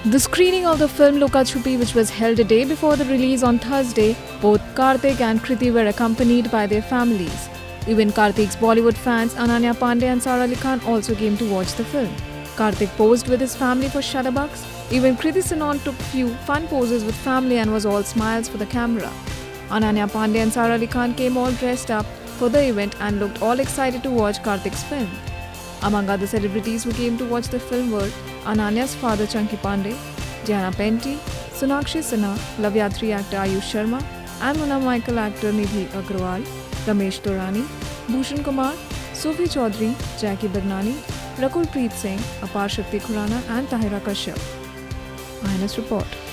The screening of the film Luka Chuppi, which was held a day before the release on Thursday, both Kartik and Kriti were accompanied by their families. Even Kartik's Bollywood fans Ananya, Pandey and Sara also came to watch the film. Kartik posed with his family for shutterbucks. Even Kriti took few fun poses with family and was all smiles for the camera. Ananya, Pandey and Sara came all dressed up for the event and looked all excited to watch Kartik's film. Among other celebrities who came to watch the film were Ananya's father Chunky Pandey, Diana Penty, Sonakshi Sinha, Lavyatri actor Ayush Sharma, and Mona Michael actor Nidhi Agrawal, Ramesh Torani, Bhushan Kumar, Sophie Chaudhary, Jackie Badnani, Rakul Preet Singh, Apar Shakti Khurana and Tahira Kashyap. INS Report.